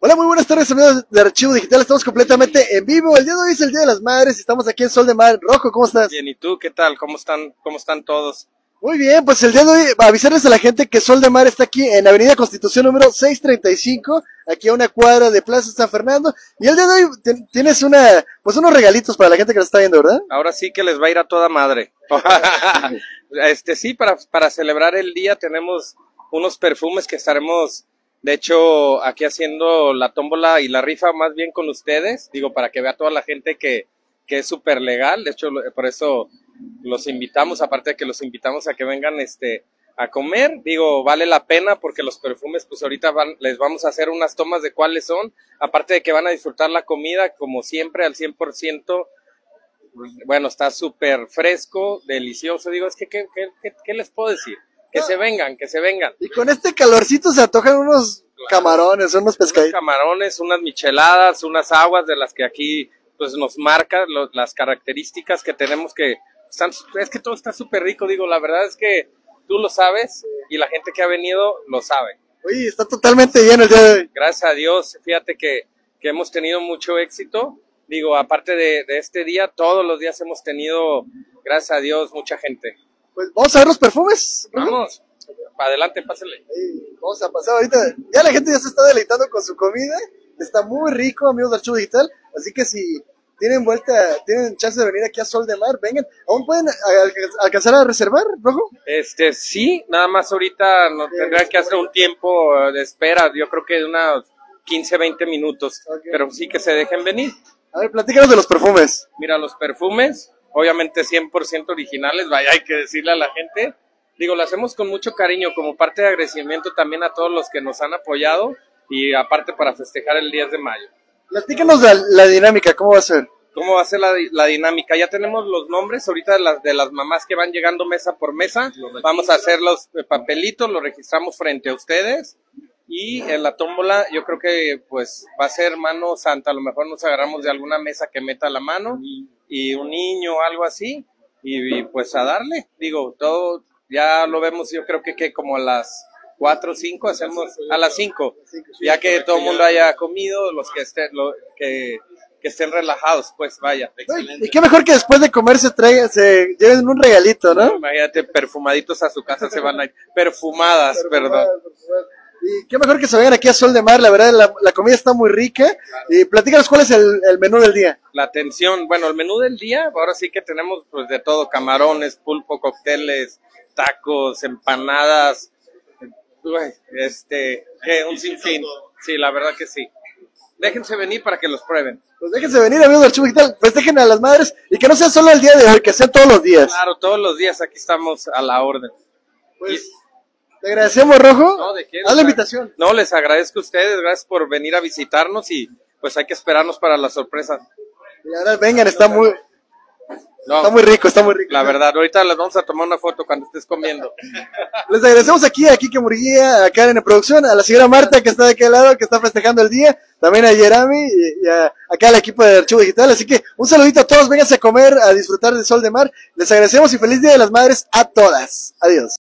Hola, muy buenas tardes amigos de Archivo Digital, estamos completamente en vivo. El día de hoy es el Día de las Madres y estamos aquí en Sol de Mar. Rojo, ¿cómo estás? Bien, ¿y tú qué tal? ¿Cómo están todos? Muy bien, pues el día de hoy avisarles a la gente que Sol de Mar está aquí en Avenida Constitución número 635, aquí a una cuadra de Plaza San Fernando. Y el día de hoy tienes unos regalitos para la gente que nos está viendo, ¿verdad? Ahora sí que les va a ir a toda madre. Sí, para celebrar el día tenemos unos perfumes que estaremos, de hecho, aquí haciendo la tómbola y la rifa más bien con ustedes, digo, para que vea toda la gente que es súper legal. De hecho, por eso los invitamos, aparte de que los invitamos a que vengan a comer, digo, vale la pena porque los perfumes, pues ahorita les vamos a hacer unas tomas de cuáles son, aparte de que van a disfrutar la comida, como siempre, al 100%, bueno, está súper fresco, delicioso, digo, es que, ¿qué les puedo decir? Que se vengan, que se vengan. Y con este calorcito se antojan unos camarones, unos pescaditos. Unos camarones, unas micheladas, unas aguas de las que aquí pues nos marca las características que tenemos es que todo está súper rico, digo, la verdad es que tú lo sabes y la gente que ha venido lo sabe. Oye, está totalmente lleno el día de hoy. Gracias a Dios, fíjate que hemos tenido mucho éxito, digo, aparte de este día, todos los días hemos tenido, gracias a Dios, mucha gente. Pues vamos a ver los perfumes. Vamos, adelante, pásale. Vamos a pasar ahorita, ya la gente ya se está deleitando con su comida, está muy rico amigos de Archivo Digital, así que si tienen chance de venir aquí a Sol de Mar, vengan. ¿Aún pueden alcanzar a reservar, Rojo? Sí, nada más ahorita nos tendrán que hacer un tiempo de espera, yo creo que de unos 15, 20 minutos, okay. Pero sí que se dejen venir. A ver, platícanos de los perfumes. Mira, los perfumes, obviamente 100% originales, vaya, hay que decirle a la gente, digo, lo hacemos con mucho cariño, como parte de agradecimiento también a todos los que nos han apoyado, y aparte para festejar el 10 de mayo. Platícanos de la dinámica, ¿cómo va a ser? ¿Cómo va a ser la dinámica? Ya tenemos los nombres ahorita de las mamás que van llegando mesa por mesa. Vamos a hacer los papelitos, los registramos frente a ustedes. Y en la tómbola yo creo que pues va a ser mano santa. A lo mejor nos agarramos de alguna mesa que meta la mano y un niño o algo así. Y pues a darle. Digo, todo ya lo vemos yo creo que como a las 4 o 5 hacemos a las 5. Ya que todo el mundo haya comido, los que estén relajados, pues vaya. Y qué mejor que después de comer se lleven un regalito, ¿no? Imagínate, perfumaditos a su casa se van a ir, perfumadas, perdón. Y qué mejor que se vayan aquí a Sol de Mar, la verdad la comida está muy rica. Y platícanos cuál es el menú del día. La atención, bueno, el menú del día, ahora sí que tenemos pues de todo, camarones, pulpo, cócteles, tacos, empanadas, un sinfín. Sí, la verdad que sí. Déjense venir para que los prueben. Pues déjense venir, amigos del Archivo Digital, festejen a las madres y que no sea solo el día de hoy, que sean todos los días. Claro, todos los días aquí estamos a la orden. Pues, te agradecemos, Rojo. No, ¿de qué? Haz la invitación. No, les agradezco a ustedes, gracias por venir a visitarnos y pues hay que esperarnos para la sorpresa. Y ahora vengan, está muy rico, está muy rico. La verdad, ahorita les vamos a tomar una foto cuando estés comiendo. Les agradecemos aquí a Kike Murguía, a Karen en producción, a la señora Marta que está de aquel lado, que está festejando el día, también a Jeremy y acá al equipo de Archivo Digital. Así que un saludito a todos, vénganse a comer, a disfrutar del Sol de Mar. Les agradecemos y feliz Día de las Madres a todas. Adiós.